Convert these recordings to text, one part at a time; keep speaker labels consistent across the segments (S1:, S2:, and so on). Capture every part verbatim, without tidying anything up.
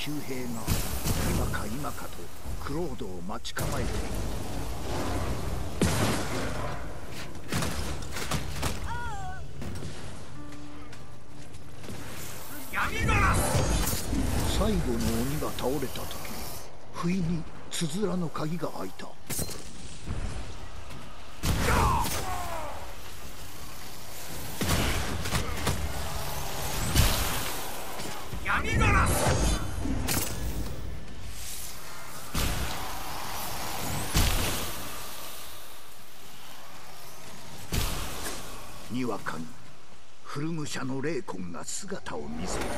S1: 周兵が今か今かとクロードを待ち構えている。最後の鬼が倒れた時、不意につづらの鍵が開いた。
S2: 闇ガラス。
S1: にわかに古武者の霊魂が姿を見せた。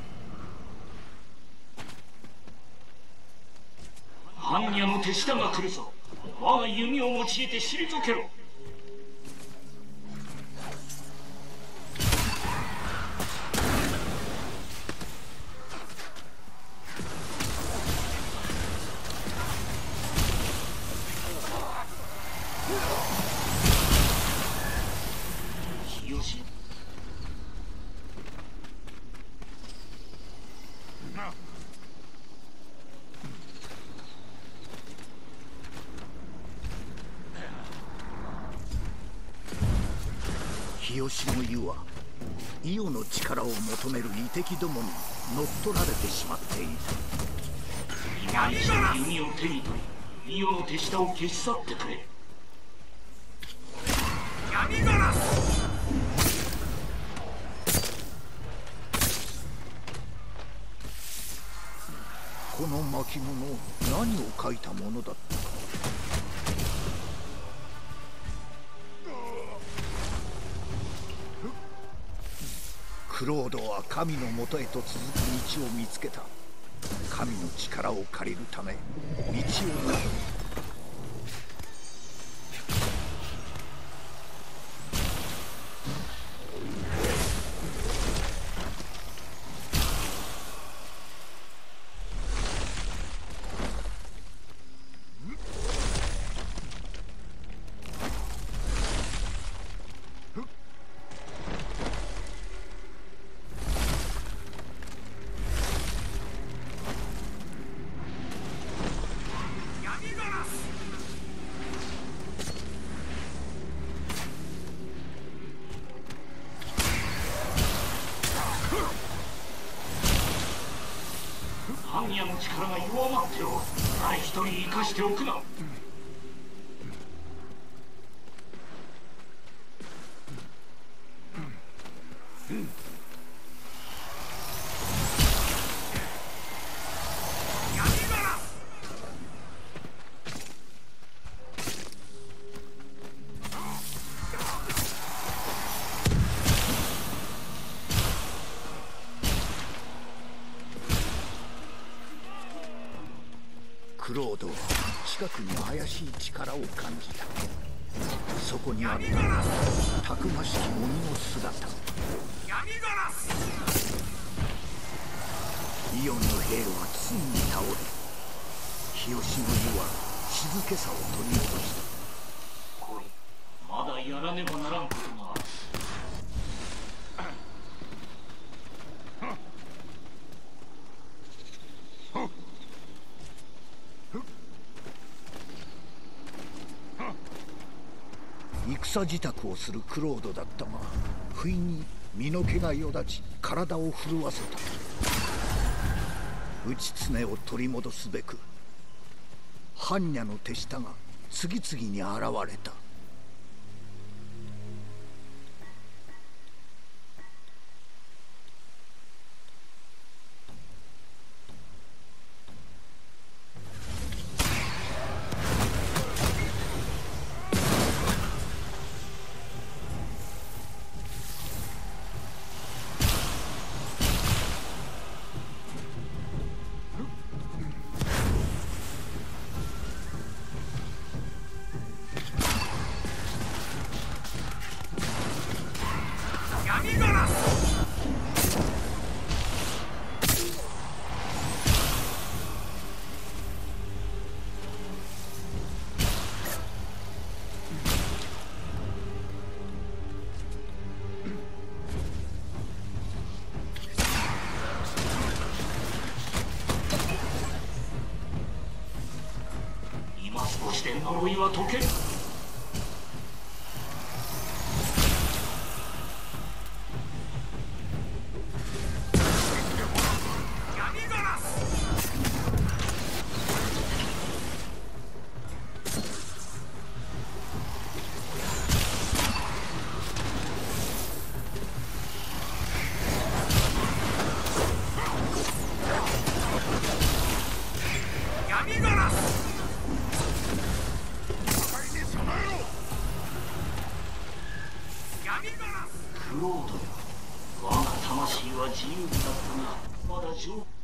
S3: 般若の手下が来るぞ。我が弓を用いて退けろ。日吉。
S1: 日吉の湯は伊予の力を求める遺敵どもに乗っ取られてしまっていた。
S3: 今一度弓を手に取り、伊予の手下を消し去ってくれ。
S2: 闇ガラス。
S1: この巻物、何を書いたものだったか。クロードは神のもとへと続く道を見つけた。神の力を借りるため道をなる。
S3: 般若の力が弱まっておる。誰一人生かしておくな。
S1: クロードは近くに怪しい力を感じた。そこにあったたくましき鬼の姿。
S2: 闇ガラス。
S1: イオンの兵はついに倒れ、日吉の湯は静けさを取り戻した。
S3: 来い、まだやらねばならんことがある。
S1: 戦支度をするクロードだったが、不意に身の毛がよだち体を震わせた。内常を取り戻すべく般若の手下が次々に現れた。
S3: して呪いは解ける。
S2: 闇ガラス。闇ガラス。闇ガラス。
S3: クロードよ、我が魂は自由だったがまだ上